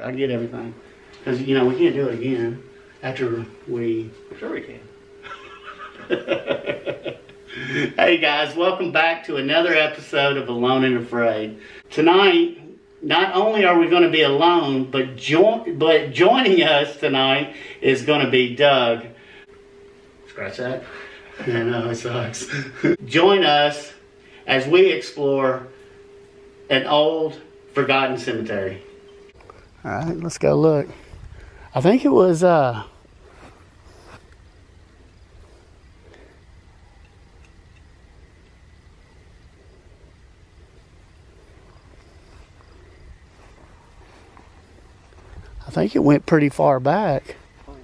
it. I get everything. Because, you know, we can't do it again after we... Sure we can. Hey guys, welcome back to another episode of Alone and Afraid. Tonight, not only are we going to be alone, but joining us tonight is going to be Doug. Scratch that. I know, it sucks. Join us as we explore an old, forgotten cemetery. All right, let's go look. I think it was, I think it went pretty far back.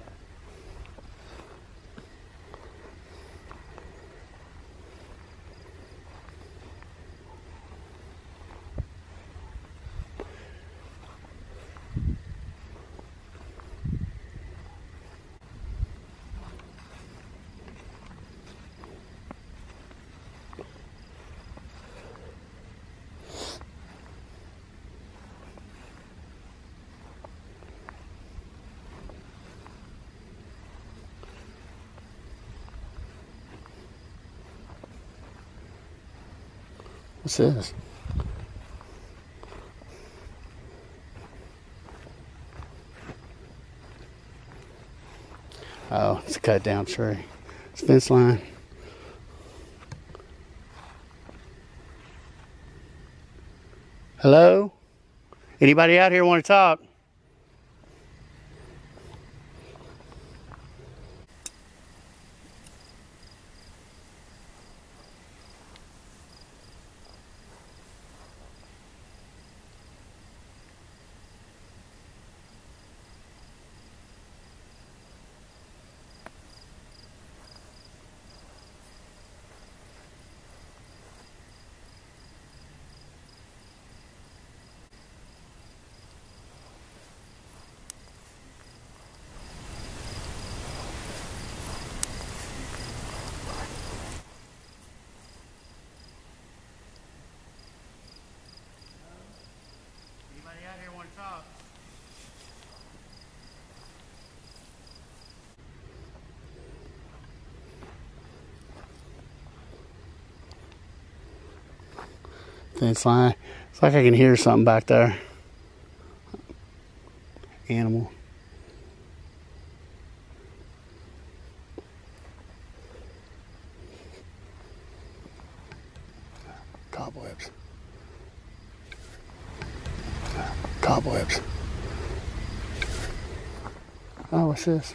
What's this? Oh, it's a cut down tree. It's fence line. Hello? Anybody out here want to talk? Fence line. It's like I can hear something back there. Animal. Cobwebs. Cobwebs. Oh, what's this?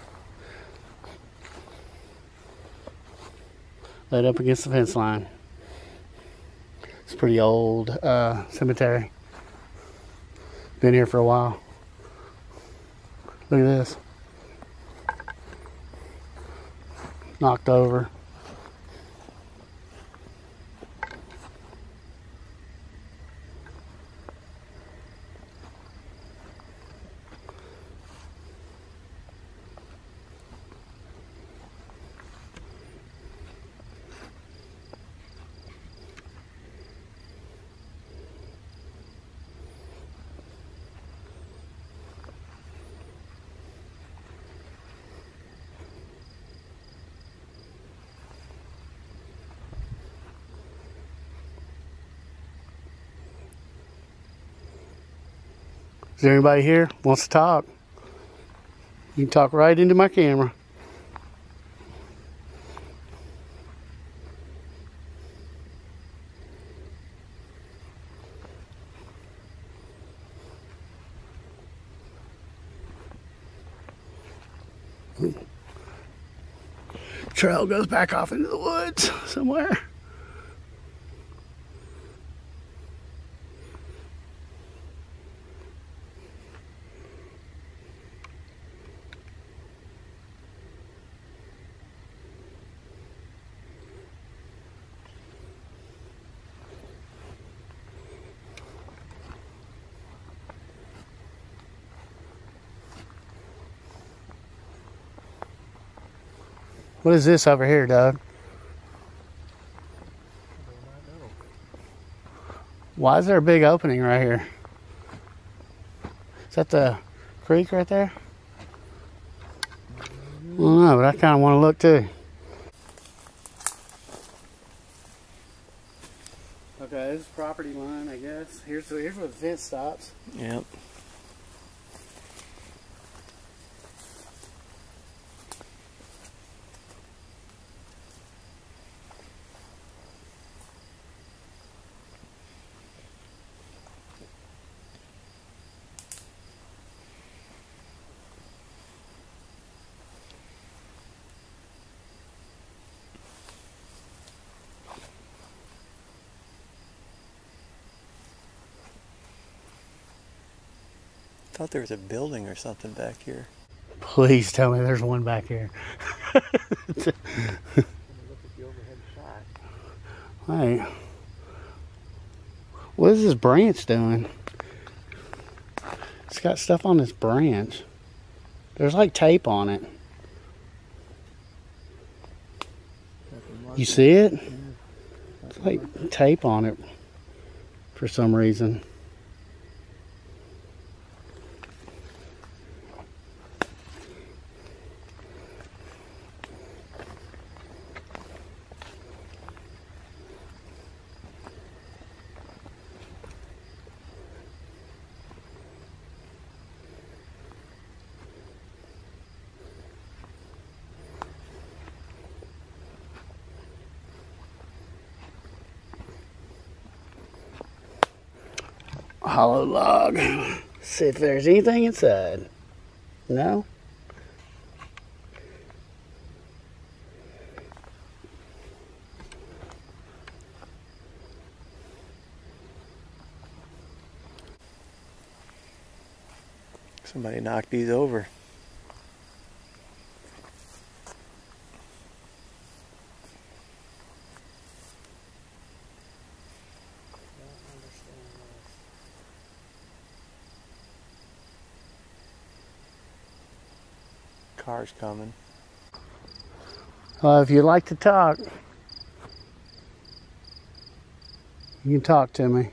Laid up against the fence line. It's a pretty old cemetery. Been here for a while. Look at this. Knocked over. Is there anybody here wants to talk? You can talk right into my camera. Trail goes back off into the woods somewhere. What is this over here, Doug? Why is there a big opening right here? Is that the creek right there? I don't know, but I kind of want to look too. Okay, this is property line, I guess. Here's where the fence stops. Yep. I thought there was a building or something back here. Please tell me there's one back here. Look at the overhead shot. Hey, what is this branch doing? It's got stuff on this branch. There's like tape on it. You see it? It's like tape on it for some reason. Hollow log. See if there's anything inside. No? Somebody knocked these over. Car's coming. If you'd like to talk, you can talk to me.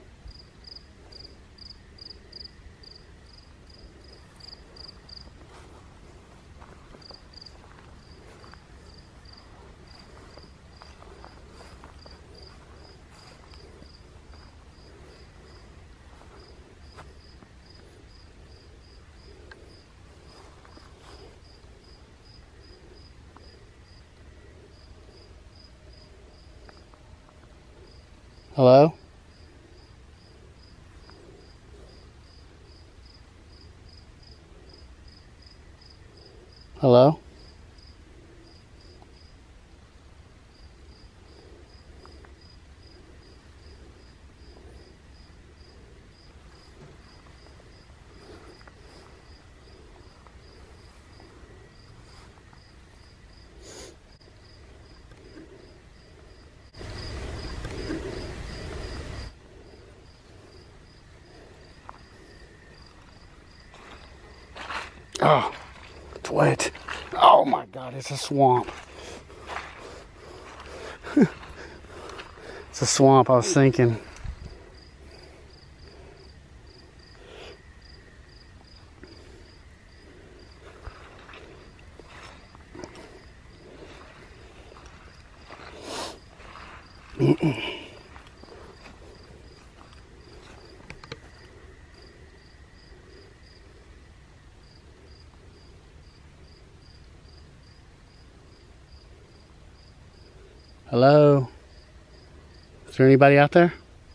Hello? Hello? Oh, it's wet. Oh my God, it's a swamp. It's a swamp, I was thinking. Hello? Is there anybody out there?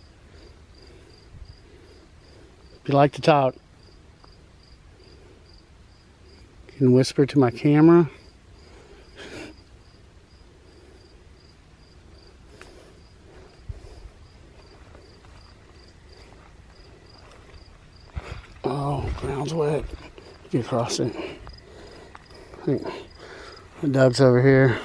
If you'd like to talk, you can whisper to my camera. Oh, ground's wet. Get across it. I think the dog's over here.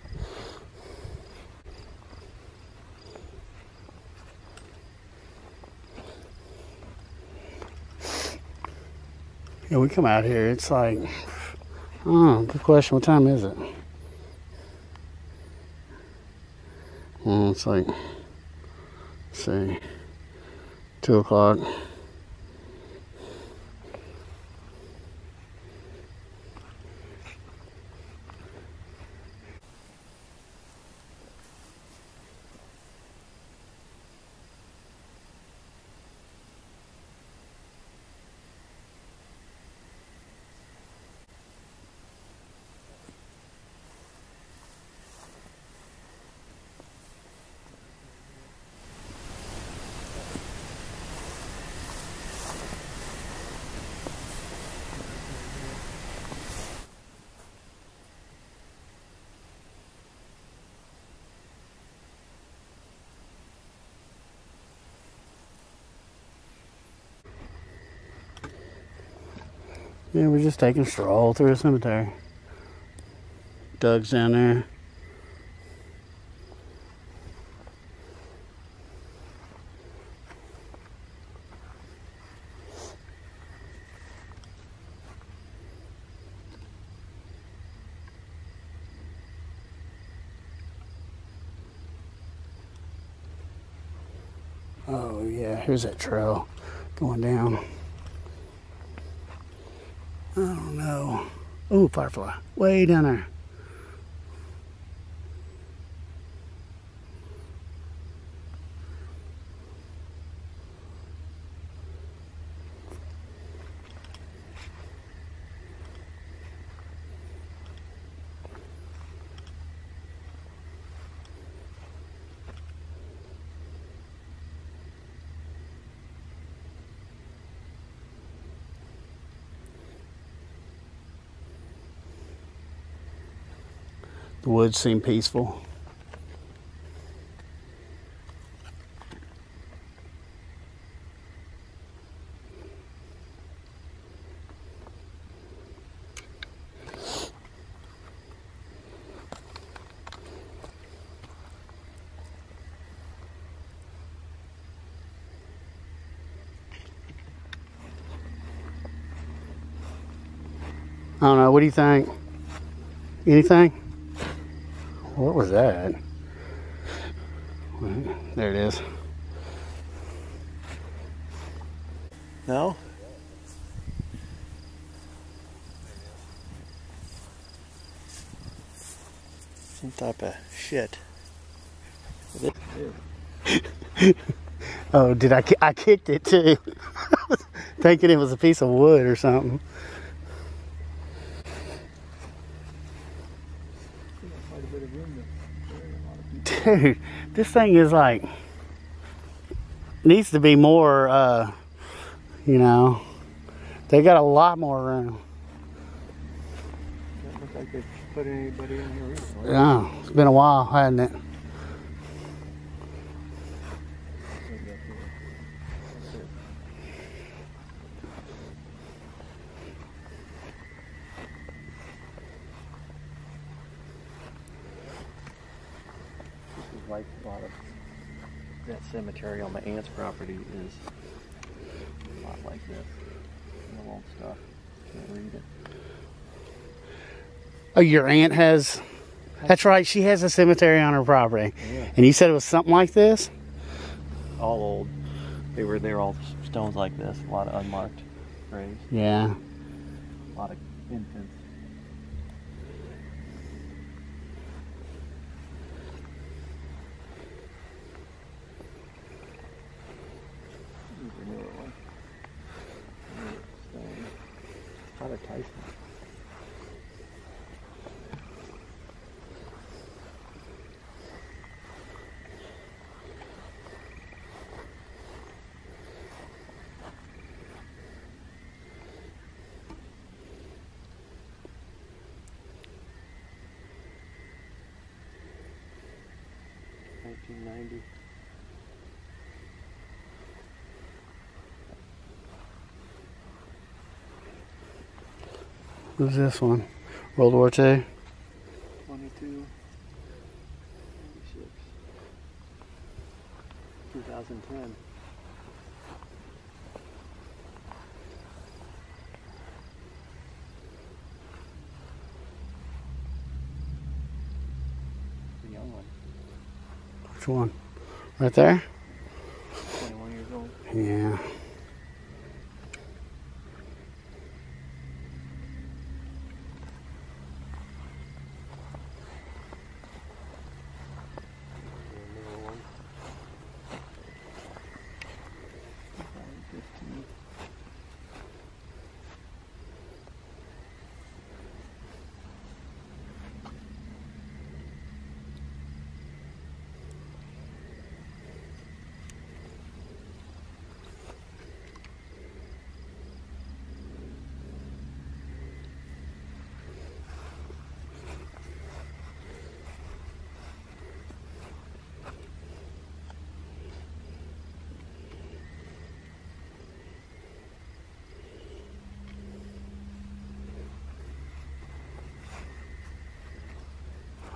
Yeah, we come out here, it's like, oh, good question, what time is it? Well, it's like, let's see, 2 o'clock. Yeah, we're just taking a stroll through a cemetery. Doug's down there. Oh yeah, here's that trail going down. I don't know. Oh, firefly, way down there. The woods seem peaceful. I don't know, what do you think? Anything? What was that? There it is. No? Some type of shit. Oh, did I kicked it too. Thinking it was a piece of wood or something. Dude, this thing is like, needs to be more, you know, they got a lot more room. Doesn't look like they've put anybody in here recently. Yeah, it's been a while, hasn't it? Like a lot of that cemetery on my aunt's property is a lot like this. No old stuff. Can't read it. Oh, your aunt has, that's right, she has a cemetery on her property. Yeah. And you said it was something like this? All old. They're all stones like this. A lot of unmarked graves. Yeah. A lot of infants. Tyson. $1990. Who's this one? World War II? 22. 2010. The young one. Which one? Right there? 21 years old. Yeah.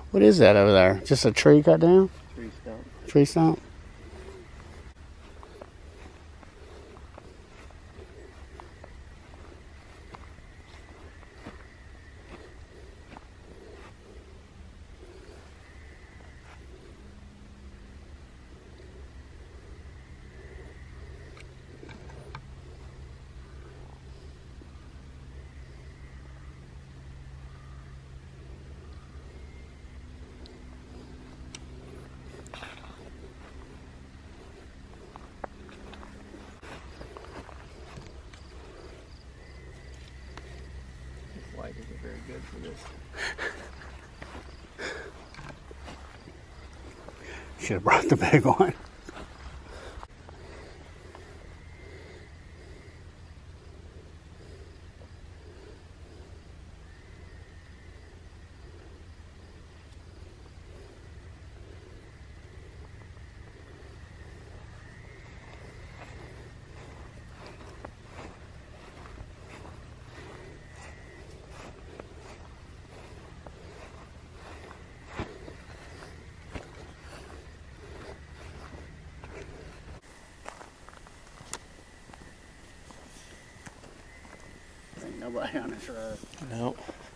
What is that over there? Just a tree cut down? Tree stump. Tree stump? Light isn't very good for this. Should have brought the big one. Ain't nobody on this road. No.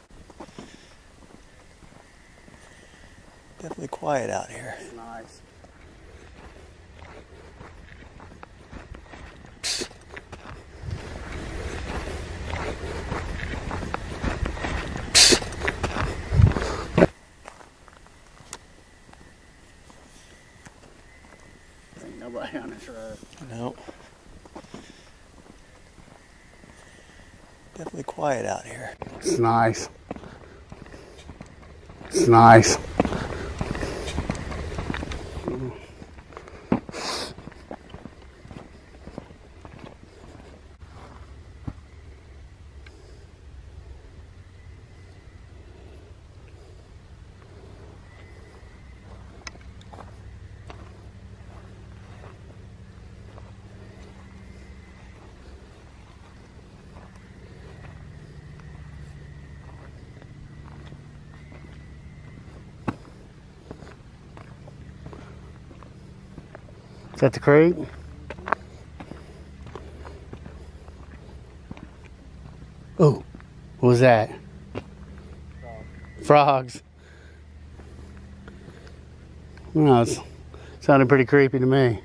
Definitely quiet out here. Nice. Ain't nobody on this road. No. Definitely quiet out here. It's nice. It's nice. Is that the creek? Oh, what was that? Frogs. No, it sounded pretty creepy to me.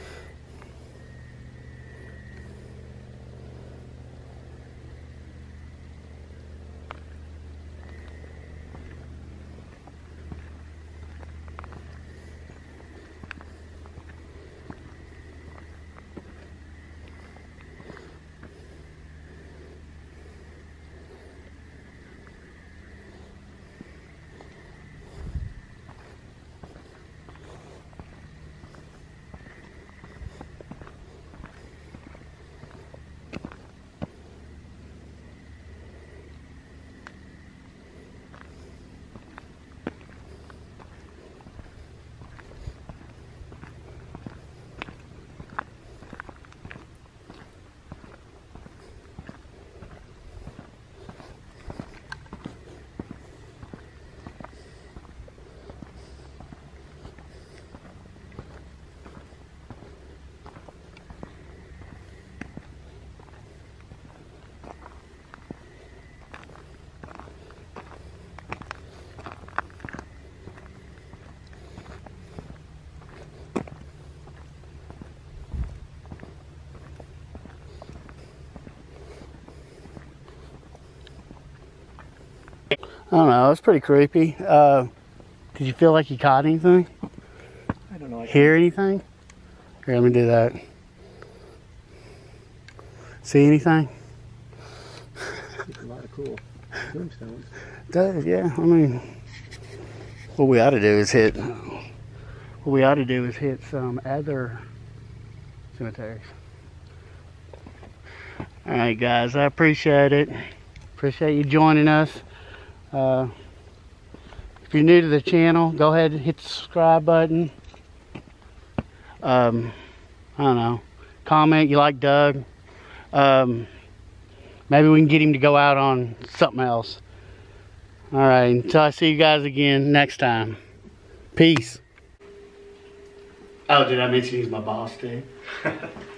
I don't know, it's pretty creepy. Did you feel like you caught anything? I don't know. Hear anything? Here, let me do that. See anything? It's a lot of cool tombstones. Yeah, I mean, what we ought to do is hit some other cemeteries. All right, guys, I appreciate it. Appreciate you joining us. If you're new to the channel, go ahead and hit the subscribe button. I don't know. Comment you like Doug. Maybe we can get him to go out on something else. All right, until I see you guys again next time. Peace. Oh, did I mention he's my boss too?